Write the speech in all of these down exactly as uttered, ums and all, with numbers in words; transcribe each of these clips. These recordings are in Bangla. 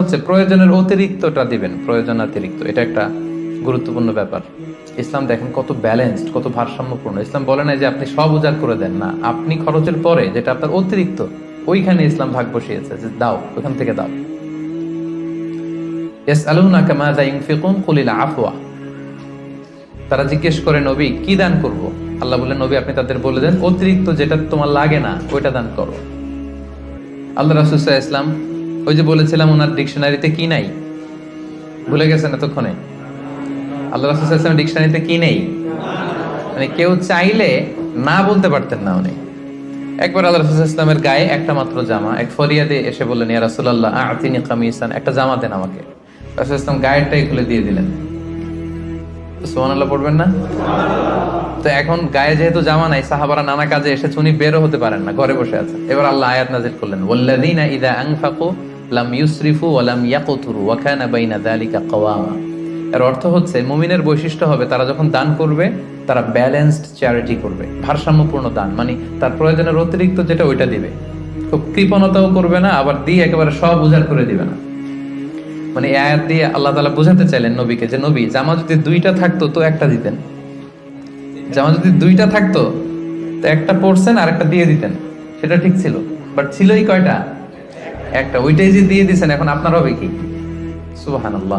হচ্ছে প্রয়োজনের অতিরিক্তটা দিবেন, প্রয়োজন অতিরিক্ত, এটা একটা গুরুত্বপূর্ণ ব্যাপার। ইসলাম দেখেন কত ব্যালেন্সড, কত ভারসাম্যপূর্ণ। ইসলাম বলে না যে আপনি সব উজাড় করে দেন, না, আপনি খরচের পরে যেটা আপনার অতিরিক্ত ওইখানে ইসলাম ভাগ বসিয়েছে যে দাও, ওইখান থেকে দাও। ইয়াসআলুনাকা মাযা ইউনফিকুন কুলিল আফওয়া, তারা জিজ্ঞেস করে নবী কি দান করব। আল্লাহ বললেন নবী আপনি তাদের বলে দেন অতিরিক্ত যেটা তোমার লাগে না ওইটা দান করো। আল্লাহ রাসূল সাল্লাল্লাহু আলাইহি ওয়াসাল্লাম ওই যে বলেছিলাম ওনার ডিকশনারিতে কি নাই, ভুলে গেছেন এতক্ষণে? আল্লাহ রাসূল সাল্লাল্লাহু আলাইহি ওয়াসাল্লাম ডিকশনারিতে কি নেই, মানে কেউ চাইলে না বলতে পারতেন না উনি। একবার আল্লাহ রাসূল সাল্লাল্লাহু আলাইহি ওয়াসাল্লামের গায়ে একটা মাত্র জামা, এক ফরিয়াদে এসে বললেন ইয়া রাসূলুল্লাহ আ'তিনি কামিসান, একটা জামা দেন আমাকে। রাসূল সাল্লাল্লাহু আলাইহি ওয়াসাল্লাম গায়েরটাই খুলে দিয়ে দিলেন। সুবহানাল্লাহ পড়বেন না? তো এখন গায়ে যেহেতু জামা নাই, সাহাবারা নানা কাজে এসেছে, উনি বেরো হতে পারেন না, ঘরে বসে আছেন। এবার আল্লাহ আয়াত নাযিল করলেন ওয়াল্লাযীনা ইযা আনফাকু লাম ইউসরিফু ওয়া লাম ইয়াকতুরু ওয়া কানা বাইনা যালিকা কাওয়ামা। এর অর্থ হচ্ছে মুমিনের বৈশিষ্ট্য হবে তারা যখন দান করবে তারা ব্যালেন্সড চ্যারিটি করবে, ভারসাম্যপূর্ণ দান, মানে তার প্রয়োজনের অতিরিক্ত যেটা ওইটা দিবে, খুব কৃপণতাও করবে না, আবার দিয়ে একেবারে সব উজাড় করে দিবে না। মানে এই আয়াত দিয়ে আল্লাহ তাআলা বোঝাতে চাইলেন নবীকে যে নবী জামা যদি দুইটা থাকতো তো একটা দিতেন, জামা যদি দুইটা থাকতো তো একটা পরছেন আর একটা দিয়ে দিতেন, সেটা ঠিক ছিল। বাট ছিলই কয়টা? একটা, ওইটাই যে দিয়ে দিছেন, এখন আপনার হবে কি? সুবহানাল্লাহ।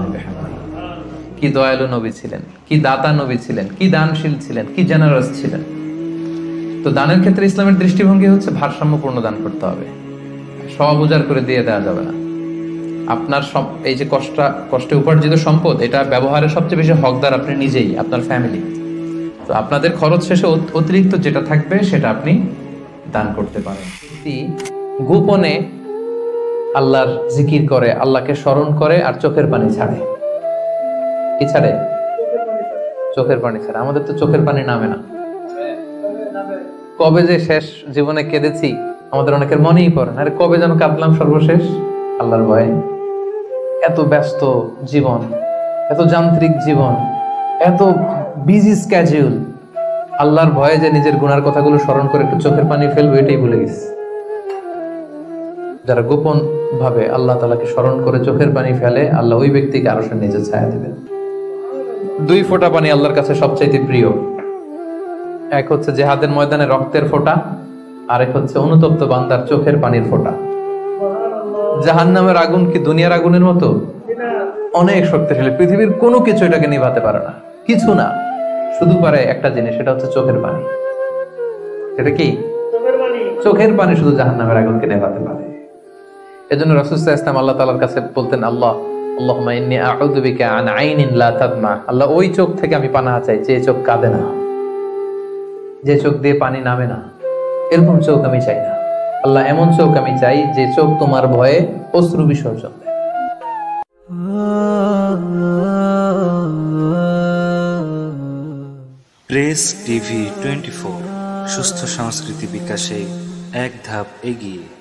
কি দয়ালু নবী ছিলেন, কি দাতা নবী ছিলেন, কি দানশীল ছিলেন, কি জেনারাস ছিলেন। তো দানের ক্ষেত্রে ইসলামের দৃষ্টিভঙ্গি হচ্ছে ভারসাম্যপূর্ণ দান করতে হবে, সব উজাড় করে দিয়ে দেওয়া যাবে না। আপনার এই যে কষ্ট কষ্টে উপার্জিত সম্পদ, এটা ব্যবহারের সবচেয়ে বেশি হকদার আপনি নিজেই, আপনার ফ্যামিলি। তো আপনাদের খরচ শেষে অতিরিক্ত যেটা থাকবে সেটা আপনি দান করতে পারেন। গোপনে আল্লাহর জিকির করে, আল্লাহকে স্মরণ করে আর চোখের পানি ছাড়ে। কি ছাড়ে? চোখের পানি ছাড়ে। আমাদের তো চোখের পানি নামে না। কবে যে শেষ জীবনে কেঁদেছি আমাদের অনেকের মনেই পড়ে না। আরে কবে যেন কাঁদলাম সর্বশেষ? আল্লাহর ভয়ে। এত ব্যস্ত জীবন, এত যান্ত্রিক জীবন, এত বিজি স্ক্যাডিউল, আল্লাহর ভয়ে যে নিজের গুনার কথাগুলো স্মরণ করে একটু চোখের পানি ফেলবো এটাই ভুলে গেছি। যারা গোপন ভাবে আল্লাহ তাআলাকে স্মরণ করে চোখের পানি ফেলে, আল্লাহ ওই ব্যক্তিকে আরশের নিচে ছায়া দিবেন। দুই ফোঁটা পানি আল্লাহর কাছে সবচাইতে প্রিয়। এক হচ্ছে জিহাদের ময়দানে রক্তের ফোঁটা, আর এক হচ্ছে অনুতপ্ত বান্দার চোখের পানির ফোঁটা। জাহান্নামের আগুন কি দুনিয়ার আগুনের মতো? অনেক শক্তিশালী, পৃথিবীর কোনো কিছু এটাকে নিভাতে পারে না, কিছু না। শুধু পারে একটা জিনিস, সেটা হচ্ছে চোখের পানি। এটা কি? চোখের পানি শুধু জাহান্নামের আগুনকে নেভাতে পারে। এজন্য রাসূল সাল্লাল্লাহু আলাইহি ওয়াসাল্লাম আল্লাহ তাআলার কাছে বলতেন আল্লাহ আল্লাহুম্মা ইন্নী আউযু বিকা আন আইনিন লা তাদমা। আল্লাহ ওই চোখ থেকে আমি পানাহ চাই যে চোখ কাঁদে না, যে চোখ দিয়ে পানি নামে না, এরকম চোখ আমি চাই না। আল্লাহ এমন চোখ আমি চাই যে চোখ তোমার ভয়ে অশ্রু বিসর্জন দেয়। প্রেস টিভি টোয়েন্টি ফোর, সুস্থ সংস্কৃতি বিকাশে এক ধাপ এগিয়ে।